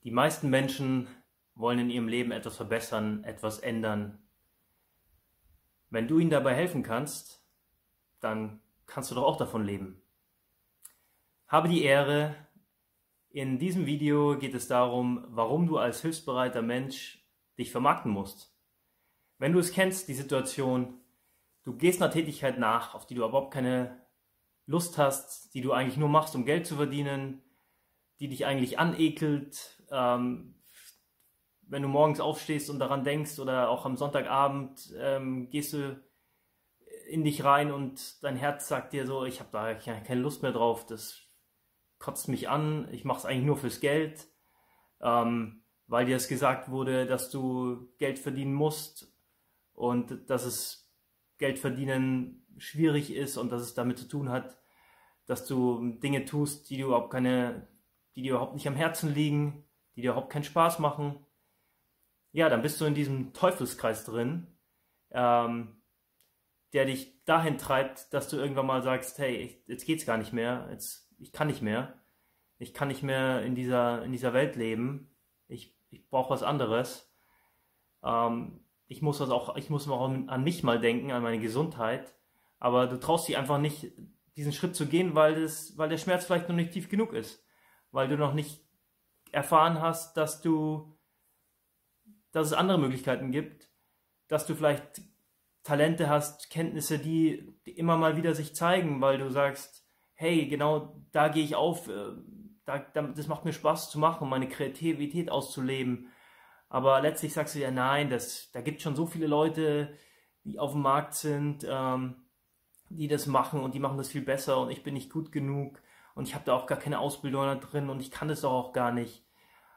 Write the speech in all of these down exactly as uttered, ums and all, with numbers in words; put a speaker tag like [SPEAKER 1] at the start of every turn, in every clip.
[SPEAKER 1] Die meisten Menschen wollen in ihrem Leben etwas verbessern, etwas ändern. Wenn du ihnen dabei helfen kannst, dann kannst du doch auch davon leben. Habe die Ehre. In diesem Video geht es darum, warum du als hilfsbereiter Mensch dich vermarkten musst. Wenn du es kennst, die Situation, du gehst einer Tätigkeit nach, auf die du überhaupt keine Lust hast, die du eigentlich nur machst, um Geld zu verdienen, die dich eigentlich anekelt, ähm, wenn du morgens aufstehst und daran denkst oder auch am Sonntagabend ähm, gehst du in dich rein und dein Herz sagt dir so, ich habe da keine Lust mehr drauf, das kotzt mich an, ich mache es eigentlich nur fürs Geld, ähm, weil dir es gesagt wurde, dass du Geld verdienen musst und dass es Geld verdienen schwierig ist und dass es damit zu tun hat, dass du Dinge tust, die du überhaupt keine, die dir überhaupt nicht am Herzen liegen, die dir überhaupt keinen Spaß machen. Ja, dann bist du in diesem Teufelskreis drin, ähm, der dich dahin treibt, dass du irgendwann mal sagst, hey, ich, jetzt geht's gar nicht mehr, jetzt, ich kann nicht mehr, ich kann nicht mehr in dieser, in dieser Welt leben, ich, ich brauche was anderes, ähm, ich muss was auch, ich muss auch an mich mal denken, an meine Gesundheit, aber du traust dich einfach nicht, diesen Schritt zu gehen, weil, das, weil der Schmerz vielleicht noch nicht tief genug ist, weil du noch nicht erfahren hast, dass du dass es andere Möglichkeiten gibt, dass du vielleicht Talente hast, Kenntnisse, die, die immer mal wieder sich zeigen, weil du sagst, hey, genau da gehe ich auf, da, da, das macht mir Spaß zu machen, meine Kreativität auszuleben. Aber letztlich sagst du ja, nein, das, da gibt es schon so viele Leute, die auf dem Markt sind, ähm, die das machen und die machen das viel besser und ich bin nicht gut genug und ich habe da auch gar keine Ausbildung da drin und ich kann das doch auch gar nicht.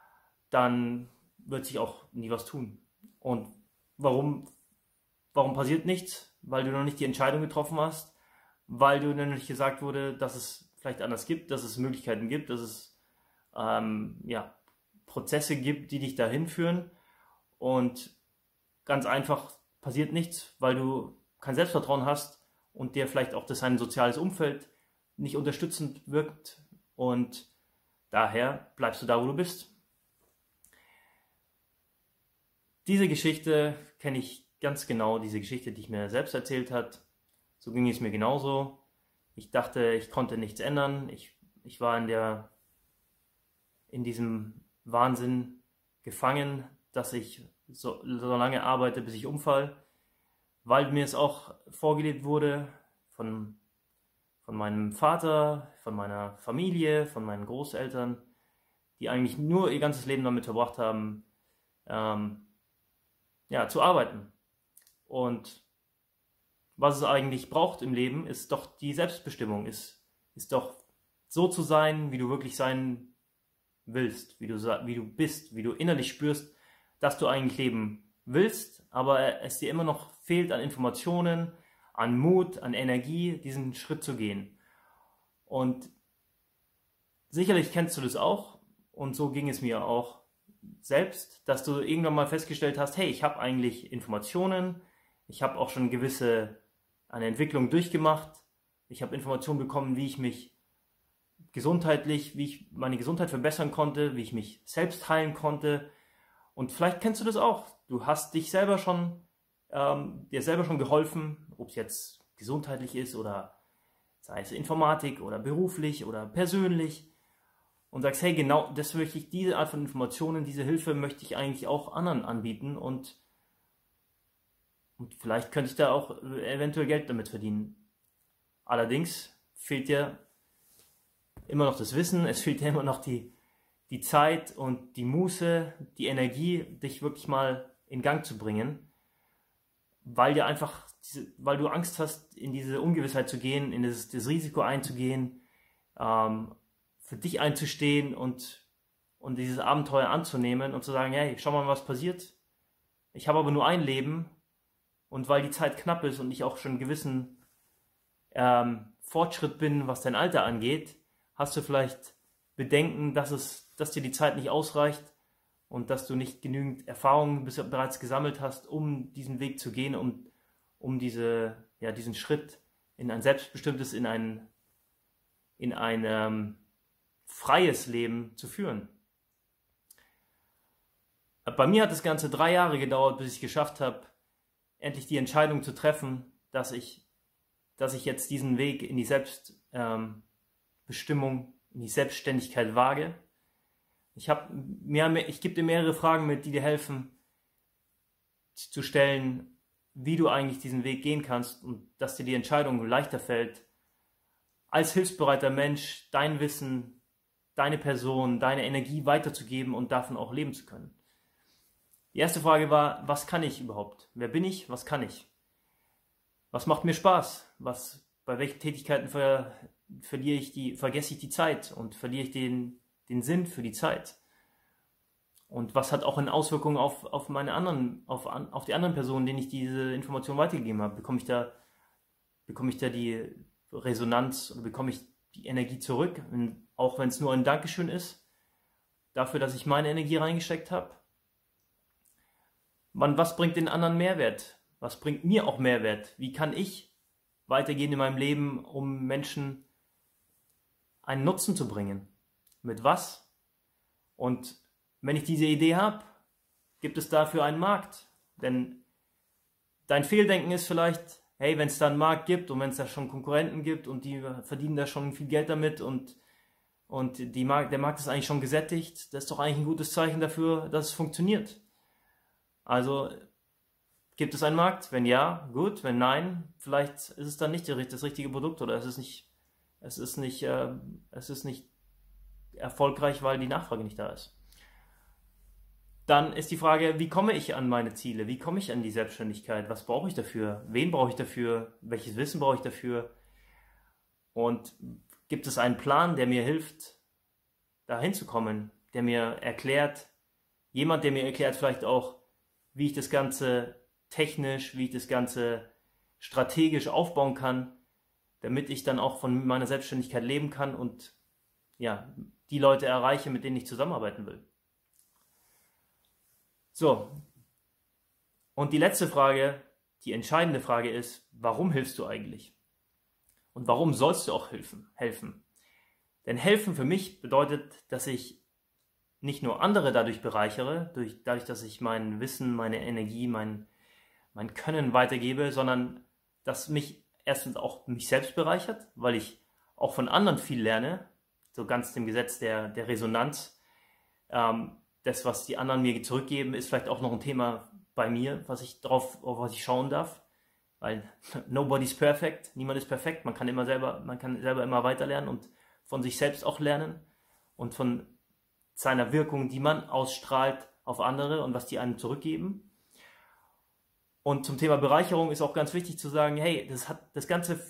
[SPEAKER 1] Dann wird sich auch nie was tun. Und warum, warum passiert nichts? Weil du noch nicht die Entscheidung getroffen hast, weil du noch nicht gesagt wurde, dass es vielleicht anders gibt, dass es Möglichkeiten gibt, dass es ähm, ja, Prozesse gibt, die dich dahin führen. Und ganz einfach passiert nichts, weil du kein Selbstvertrauen hast und dir vielleicht auch das ein soziales Umfeld nicht unterstützend wirkt. Und daher bleibst du da, wo du bist. Diese Geschichte kenne ich ganz genau, diese Geschichte, die ich mir selbst erzählt hat. So ging es mir genauso. Ich dachte, ich konnte nichts ändern. Ich, ich war in, der, in diesem Wahnsinn gefangen, dass ich so, so lange arbeite, bis ich umfall, weil mir es auch vorgelebt wurde von, von meinem Vater, von meiner Familie, von meinen Großeltern, die eigentlich nur ihr ganzes Leben damit verbracht haben, ähm, ja, zu arbeiten. Und was es eigentlich braucht im Leben, ist doch die Selbstbestimmung, ist, ist doch so zu sein, wie du wirklich sein willst, wie du, wie du bist, wie du innerlich spürst, dass du eigentlich leben willst, aber es dir immer noch fehlt an Informationen, an Mut, an Energie, diesen Schritt zu gehen. Und sicherlich kennst du das auch und so ging es mir auch selbst, dass du irgendwann mal festgestellt hast, hey, ich habe eigentlich Informationen, ich habe auch schon gewisse eine Entwicklung durchgemacht, ich habe Informationen bekommen, wie ich mich gesundheitlich, wie ich meine Gesundheit verbessern konnte, wie ich mich selbst heilen konnte und vielleicht kennst du das auch, du hast dich selber schon, ähm, dir selber schon geholfen, ob es jetzt gesundheitlich ist oder sei es Informatik oder beruflich oder persönlich, und sagst, hey, genau, das möchte ich, diese Art von Informationen, diese Hilfe möchte ich eigentlich auch anderen anbieten und, und vielleicht könnte ich da auch eventuell Geld damit verdienen. Allerdings fehlt dir immer noch das Wissen, es fehlt dir immer noch die, die Zeit und die Muße, die Energie, dich wirklich mal in Gang zu bringen, weil dir einfach, weil du Angst hast, in diese Ungewissheit zu gehen, in das, das Risiko einzugehen, ähm, für dich einzustehen und, und dieses Abenteuer anzunehmen und zu sagen, hey, schau mal, was passiert. Ich habe aber nur ein Leben und weil die Zeit knapp ist und ich auch schon einen gewissen ähm, Fortschritt bin, was dein Alter angeht, hast du vielleicht Bedenken, dass, es, dass dir die Zeit nicht ausreicht und dass du nicht genügend Erfahrung bis bereits gesammelt hast, um diesen Weg zu gehen, um, um diese, ja, diesen Schritt in ein selbstbestimmtes, in ein, in ein ähm, freies Leben zu führen. Bei mir hat das Ganze drei Jahre gedauert, bis ich es geschafft habe, endlich die Entscheidung zu treffen, dass ich, dass ich jetzt diesen Weg in die Selbstbestimmung, ähm, in die Selbstständigkeit wage. Ich, hab, mehr, ich gebe dir mehrere Fragen mit, die dir helfen, zu stellen, wie du eigentlich diesen Weg gehen kannst und dass dir die Entscheidung leichter fällt, als hilfsbereiter Mensch dein Wissen, deine Person, deine Energie weiterzugeben und davon auch leben zu können. Die erste Frage war, was kann ich überhaupt? Wer bin ich? Was kann ich? Was macht mir Spaß? Was, bei welchen Tätigkeiten ver, verliere ich die, vergesse ich die Zeit und verliere ich den, den Sinn für die Zeit? Und was hat auch eine Auswirkung auf, auf meine anderen, auf, auf die anderen Personen, denen ich diese Information weitergegeben habe? Bekomme ich da, bekomme ich da die Resonanz oder bekomme ich die Energie zurück? Und auch wenn es nur ein Dankeschön ist, dafür, dass ich meine Energie reingesteckt habe. Man, was bringt den anderen Mehrwert? Was bringt mir auch Mehrwert? Wie kann ich weitergehen in meinem Leben, um Menschen einen Nutzen zu bringen? Mit was? Und wenn ich diese Idee habe, gibt es dafür einen Markt. Denn dein Fehldenken ist vielleicht, hey, wenn es da einen Markt gibt und wenn es da schon Konkurrenten gibt und die verdienen da schon viel Geld damit und, und die Markt, der Markt ist eigentlich schon gesättigt, das ist doch eigentlich ein gutes Zeichen dafür, dass es funktioniert. Also gibt es einen Markt? Wenn ja, gut. Wenn nein, vielleicht ist es dann nicht das richtige Produkt oder es ist nicht, es ist nicht, äh, es ist nicht erfolgreich, weil die Nachfrage nicht da ist. Dann ist die Frage, wie komme ich an meine Ziele? Wie komme ich an die Selbstständigkeit? Was brauche ich dafür? Wen brauche ich dafür? Welches Wissen brauche ich dafür? Und gibt es einen Plan, der mir hilft, da hinzukommen? Der mir erklärt, jemand, der mir erklärt vielleicht auch, wie ich das Ganze technisch, wie ich das Ganze strategisch aufbauen kann, damit ich dann auch von meiner Selbstständigkeit leben kann und ja, die Leute erreiche, mit denen ich zusammenarbeiten will. So, und die letzte Frage, die entscheidende Frage ist, warum hilfst du eigentlich? Und warum sollst du auch helfen? helfen? Denn helfen für mich bedeutet, dass ich nicht nur andere dadurch bereichere, durch, dadurch, dass ich mein Wissen, meine Energie, mein, mein Können weitergebe, sondern dass mich erstens auch mich selbst bereichert, weil ich auch von anderen viel lerne, so ganz dem Gesetz der, der Resonanz. Ähm, das, was die anderen mir zurückgeben, ist vielleicht auch noch ein Thema bei mir, was ich drauf, auf was ich schauen darf, weil nobody's perfect, niemand ist perfekt, man kann immer selber, man kann selber immer weiter lernen und von sich selbst auch lernen und von seiner Wirkung, die man ausstrahlt auf andere und was die einem zurückgeben. Und zum Thema Bereicherung ist auch ganz wichtig zu sagen, hey, das hat das Ganze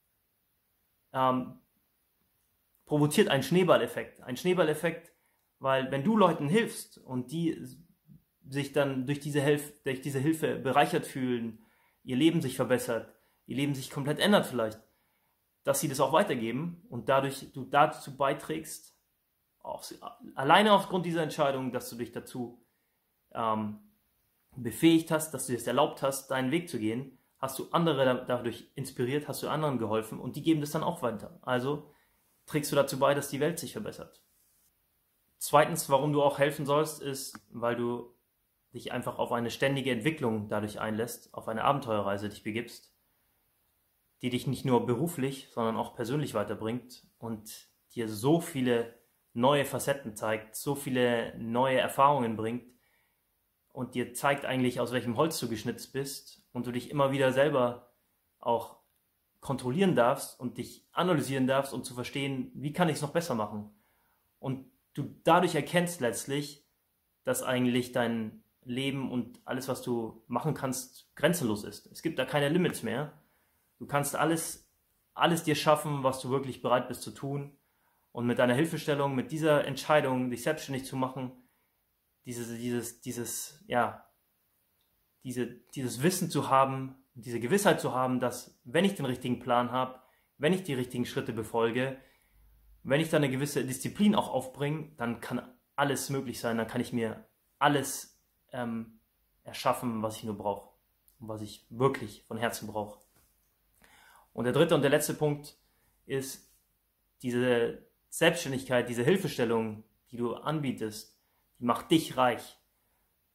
[SPEAKER 1] ähm, provoziert einen Schneeballeffekt. Ein Schneeballeffekt, weil wenn du Leuten hilfst und die sich dann durch diese, Hilf durch diese Hilfe bereichert fühlen, ihr Leben sich verbessert, ihr Leben sich komplett ändert vielleicht, dass sie das auch weitergeben und dadurch du dazu beiträgst, auch, alleine aufgrund dieser Entscheidung, dass du dich dazu ähm, befähigt hast, dass du es erlaubt hast, deinen Weg zu gehen, hast du andere dadurch inspiriert, hast du anderen geholfen und die geben das dann auch weiter. Also trägst du dazu bei, dass die Welt sich verbessert. Zweitens, warum du auch helfen sollst, ist, weil du dich einfach auf eine ständige Entwicklung dadurch einlässt, auf eine Abenteuerreise dich begibst, die dich nicht nur beruflich, sondern auch persönlich weiterbringt und dir so viele neue Facetten zeigt, so viele neue Erfahrungen bringt und dir zeigt eigentlich, aus welchem Holz du geschnitzt bist und du dich immer wieder selber auch kontrollieren darfst und dich analysieren darfst, um zu verstehen, wie kann ich es noch besser machen. Und du dadurch erkennst letztlich, dass eigentlich dein Leben und alles, was du machen kannst, grenzenlos ist. Es gibt da keine Limits mehr. Du kannst alles, alles dir schaffen, was du wirklich bereit bist zu tun. Und mit deiner Hilfestellung, mit dieser Entscheidung, dich selbstständig zu machen, dieses, dieses, dieses, ja, diese, dieses Wissen zu haben, diese Gewissheit zu haben, dass wenn ich den richtigen Plan habe, wenn ich die richtigen Schritte befolge, wenn ich da eine gewisse Disziplin auch aufbringe, dann kann alles möglich sein, dann kann ich mir alles ähm, erschaffen, was ich nur brauche und was ich wirklich von Herzen brauche. Und der dritte und der letzte Punkt ist diese Selbstständigkeit, diese Hilfestellung, die du anbietest, die macht dich reich.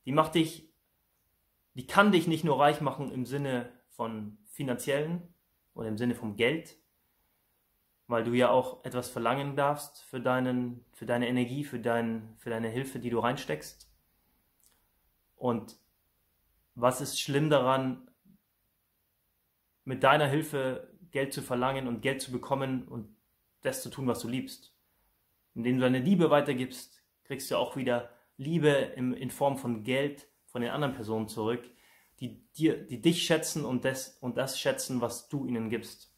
[SPEAKER 1] die macht dich, die kann dich nicht nur reich machen im Sinne von finanziellen oder im Sinne vom Geld, weil du ja auch etwas verlangen darfst für, deinen, für deine Energie, für, dein, für deine Hilfe, die du reinsteckst. Und was ist schlimm daran, mit deiner Hilfe Geld zu verlangen und Geld zu bekommen und das zu tun, was du liebst? Indem du deine Liebe weitergibst, kriegst du auch wieder Liebe in, in Form von Geld von den anderen Personen zurück, die, dir, die dich schätzen und das, und das schätzen, was du ihnen gibst.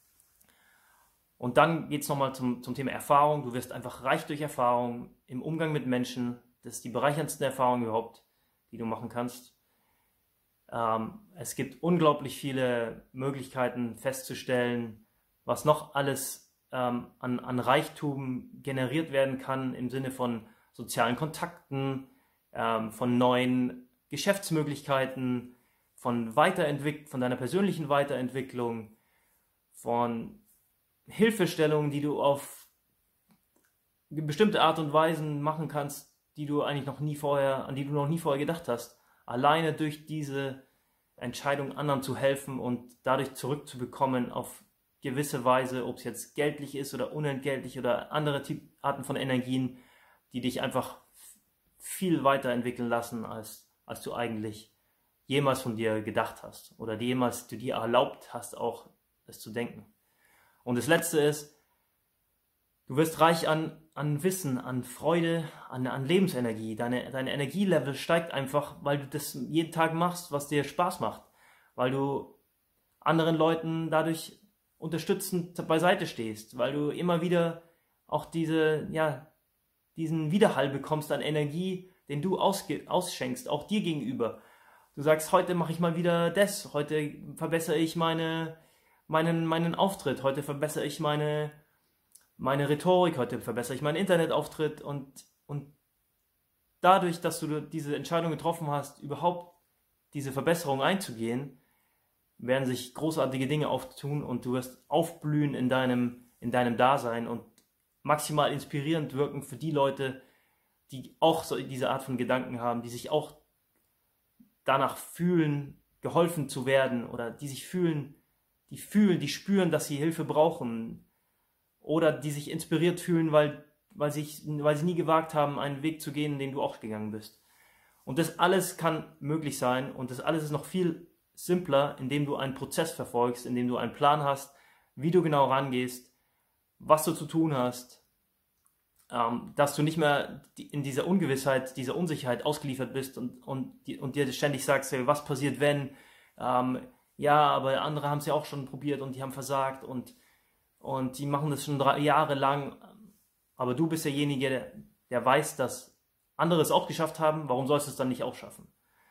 [SPEAKER 1] Und dann geht es nochmal zum, zum Thema Erfahrung. Du wirst einfach reich durch Erfahrung im Umgang mit Menschen. Das ist die bereicherndste Erfahrung überhaupt, die du machen kannst. Ähm, es gibt unglaublich viele Möglichkeiten festzustellen, was noch alles ähm, an, an Reichtum generiert werden kann im Sinne von sozialen Kontakten, ähm, von neuen Geschäftsmöglichkeiten, von Weiterentwick- von deiner persönlichen Weiterentwicklung, von Hilfestellungen, die du auf bestimmte Art und Weisen machen kannst, die du eigentlich noch nie vorher, an die du noch nie vorher gedacht hast. Alleine durch diese Entscheidung, anderen zu helfen und dadurch zurückzubekommen auf gewisse Weise, ob es jetzt geldlich ist oder unentgeltlich oder andere Arten von Energien, die dich einfach viel weiterentwickeln lassen, als, als du eigentlich jemals von dir gedacht hast oder jemals du dir erlaubt hast, auch es zu denken. Und das Letzte ist, du wirst reich an, an Wissen, an Freude, an, an Lebensenergie. Deine, dein Energielevel steigt einfach, weil du das jeden Tag machst, was dir Spaß macht. Weil du anderen Leuten dadurch unterstützend beiseite stehst. Weil du immer wieder auch diese, ja, diesen Widerhall bekommst an Energie, den du ausge, ausschenkst, auch dir gegenüber. Du sagst, heute mache ich mal wieder das, heute verbessere ich meine, meinen, meinen Auftritt, heute verbessere ich meine... meine Rhetorik, heute verbessere ich meinen Internetauftritt und, und dadurch, dass du diese Entscheidung getroffen hast, überhaupt diese Verbesserung einzugehen, werden sich großartige Dinge auftun und du wirst aufblühen in deinem, in deinem Dasein und maximal inspirierend wirken für die Leute, die auch so diese Art von Gedanken haben, die sich auch danach fühlen, geholfen zu werden oder die sich fühlen, die fühlen, die spüren, dass sie Hilfe brauchen, oder die sich inspiriert fühlen, weil, weil, sich, weil sie nie gewagt haben, einen Weg zu gehen, den du auch gegangen bist. Und das alles kann möglich sein und das alles ist noch viel simpler, indem du einen Prozess verfolgst, indem du einen Plan hast, wie du genau rangehst, was du zu tun hast, ähm, dass du nicht mehr in dieser Ungewissheit, dieser Unsicherheit ausgeliefert bist und, und, und dir ständig sagst, hey, was passiert, wenn, ähm, ja, aber andere haben es ja auch schon probiert und die haben versagt und Und die machen das schon drei Jahre lang. Aber du bist derjenige, der, der weiß, dass andere es auch geschafft haben. Warum sollst du es dann nicht auch schaffen?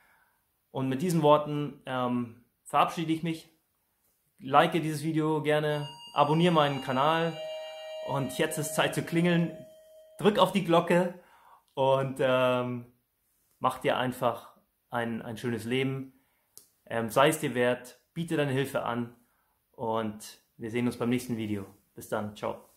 [SPEAKER 1] Und mit diesen Worten ähm, verabschiede ich mich. Like dieses Video gerne. Abonniere meinen Kanal. Und jetzt ist Zeit zu klingeln. Drück auf die Glocke. Und ähm, mach dir einfach ein, ein schönes Leben. Ähm, sei es dir wert. Biete deine Hilfe an. Und wir sehen uns beim nächsten Video. Bis dann. Ciao.